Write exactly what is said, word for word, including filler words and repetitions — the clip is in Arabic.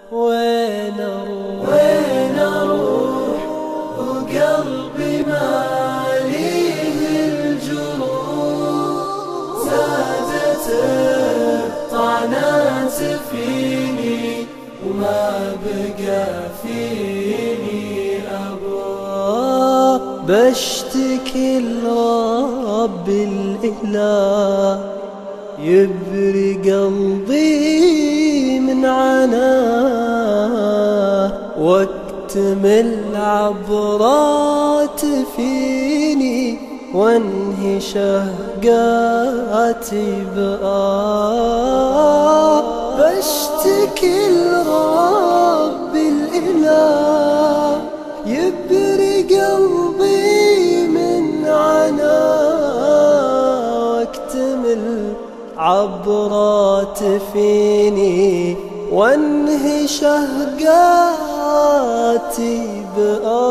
وين أروح وين أروح وقلبي ماليه الجروح، زادت الطعنات فيني وما بقى فيني أبوه. بشتكي لرب الإله يبري قلبي من عناه، واكتمل عبرات فيني وانهي شهقاتي بآه. بشتكي لرب الإله يبري قلبي من عناه، واكتمل عبرات فيني وانهي شهقاتي بآه.